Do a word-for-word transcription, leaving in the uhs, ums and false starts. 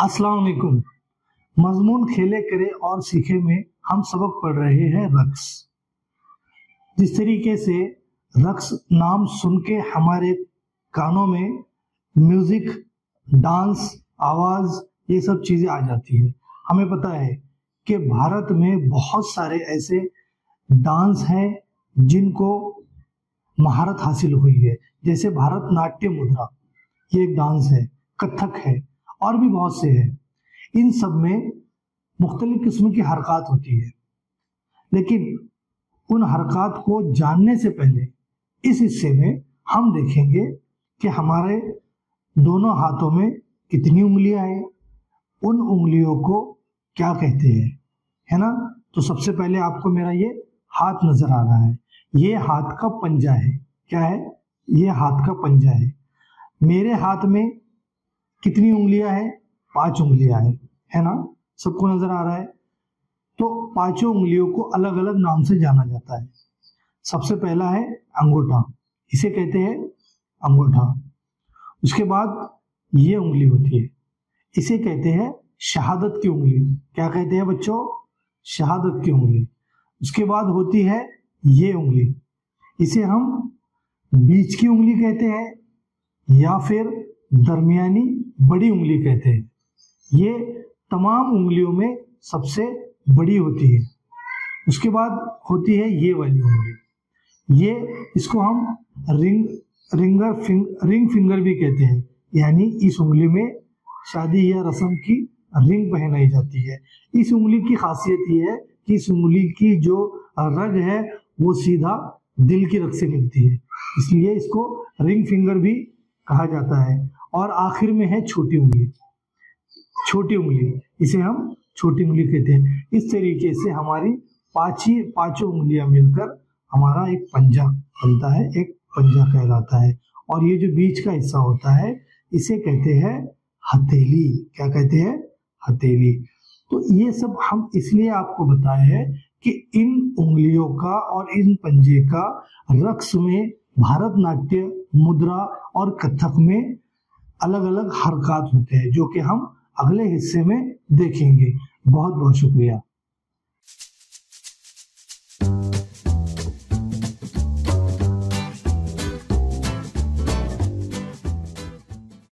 अस्सलाम वालेकुम। मजमून खेले करे और सीखे में हम सबक पढ़ रहे हैं रक्स। जिस तरीके से रक्स नाम सुन के हमारे कानों में म्यूजिक, डांस, आवाज ये सब चीजें आ जाती है। हमें पता है कि भारत में बहुत सारे ऐसे डांस हैं जिनको महारत हासिल हुई है, जैसे भारतनाट्यम मुद्रा, ये एक डांस है, कथक है और भी बहुत से हैं। इन सब में मुख्तलिफ किस्म की हरकत होती है, लेकिन उन हरकत को जानने से पहले इस हिस्से में हम देखेंगे कि हमारे दोनों हाथों में कितनी उंगलियां हैं, उन उंगलियों को क्या कहते हैं, है ना। तो सबसे पहले आपको मेरा ये हाथ नजर आ रहा है, ये हाथ का पंजा है। क्या है? ये हाथ का पंजा है। मेरे हाथ में कितनी उंगलियां हैं? पांच उंगलियां हैं, है ना। सबको नजर आ रहा है। तो पांचों उंगलियों को अलग अलग नाम से जाना जाता है। सबसे पहला है अंगूठा, इसे कहते हैं अंगूठा। उसके बाद ये उंगली होती है, इसे कहते हैं शहादत की उंगली। क्या कहते हैं बच्चों? शहादत की उंगली। उसके बाद होती है ये उंगली, इसे हम बीच की उंगली कहते हैं या फिर दरमियानी बड़ी उंगली कहते हैं। ये तमाम उंगलियों में सबसे बड़ी होती है। उसके बाद होती है ये वाली उंगली, ये इसको हम रिंग रिंगर फिंग, रिंग फिंगर भी कहते हैं। यानी इस उंगली में शादी या रस्म की रिंग पहनाई जाती है। इस उंगली की खासियत ये है कि इस उंगली की जो रग है वो सीधा दिल की रग से मिलती है, इसलिए इसको रिंग फिंगर भी कहा जाता है। और आखिर में है छोटी उंगली, छोटी उंगली इसे हम छोटी उंगली कहते हैं। इस तरीके से हमारी पांची पांचों उंगलियां मिलकर हमारा एक पंजा बनता है, एक पंजा कहलाता है। और ये जो बीच का हिस्सा होता है इसे कहते हैं हथेली। क्या कहते हैं? हथेली। तो ये सब हम इसलिए आपको बताए हैं कि इन उंगलियों का और इन पंजे का रक्स में, भारतनाट्य मुद्रा और कथक में अलग अलग हरकत होते हैं, जो कि हम अगले हिस्से में देखेंगे। बहुत बहुत शुक्रिया।